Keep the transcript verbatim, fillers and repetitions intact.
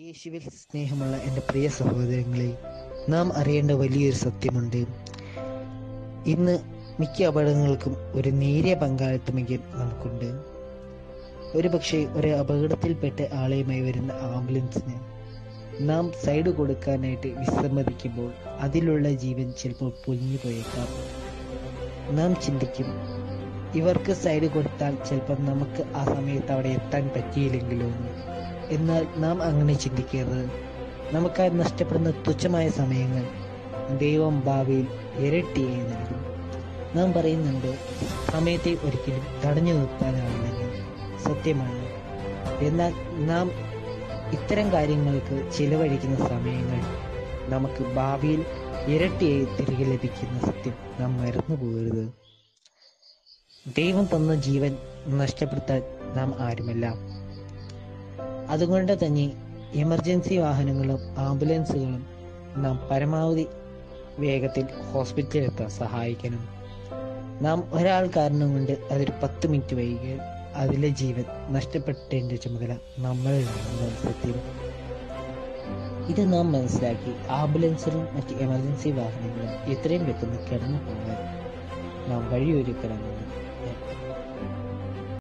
യേശുവിൽ സ്നേഹമുള്ള എൻ്റെ പ്രിയ സഹോദരങ്ങളെ, നാം അറിയേണ്ട വലിയൊരു സത്യമുണ്ട്. ഇന്ന് മിക്ക അപകടങ്ങൾക്കും ഒരു നേരിയ പങ്കാളിത്തമെങ്കിൽ നമുക്കുണ്ട്. ഒരു പക്ഷേ ഒരു അപകടത്തിൽപ്പെട്ട ആളെയുമായി വരുന്ന ആംബുലൻസിന് നാം സൈഡ് കൊടുക്കാനായിട്ട് വിസമ്മതിക്കുമ്പോൾ അതിലുള്ള ജീവൻ ചിലപ്പോൾ പൊലിഞ്ഞു പോയേക്കാം. നാം ചിന്തിക്കും, ഇവർക്ക് സൈഡ് കൊടുത്താൽ ചിലപ്പോൾ നമുക്ക് ആ സമയത്ത് അവിടെ എത്താൻ പറ്റിയില്ലെങ്കിലോ എന്ന്. എന്നാൽ നാം അങ്ങനെ ചിന്തിക്കരുത്. നമുക്കായി നഷ്ടപ്പെടുന്ന തുച്ഛമായ സമയങ്ങൾ ദൈവം ഭാവിയിൽ ഇരട്ടിയായി നൽകും. നാം പറയുന്നുണ്ട്, സമയത്തെ ഒരിക്കലും തടഞ്ഞു നിർത്താനാവില്ലെന്ന്. സത്യമാണ്. എന്നാൽ നാം ഇത്തരം കാര്യങ്ങൾക്ക് ചിലവഴിക്കുന്ന സമയങ്ങൾ നമുക്ക് ഭാവിയിൽ ഇരട്ടിയായി തിരികെ ലഭിക്കുന്ന സത്യം നാം മറന്നു പോകരുത്. ദൈവം തന്ന ജീവൻ നഷ്ടപ്പെടുത്താൻ നാം ആരുമല്ല. അതുകൊണ്ട് തന്നെ എമർജൻസി വാഹനങ്ങളും ആംബുലൻസുകളും നാം പരമാവധി വേഗത്തിൽ ഹോസ്പിറ്റലിൽ എത്താൻ സഹായിക്കണം. നാം ഒരാൾ കാരണം കൊണ്ട് അതൊരു പത്ത് മിനിറ്റ് വൈകിയാൽ അതിലെ ജീവൻ നഷ്ടപ്പെട്ടതിൻ്റെ ചുമതല നമ്മളിലാണ് സത്യം. ഇത് നാം മനസ്സിലാക്കി ആംബുലൻസിലും മറ്റ് എമർജൻസി വാഹനങ്ങളും എത്രയും പെട്ടെന്ന് കടന്നു പോകാൻ നാം വഴിയൊരുക്കണമെന്ന്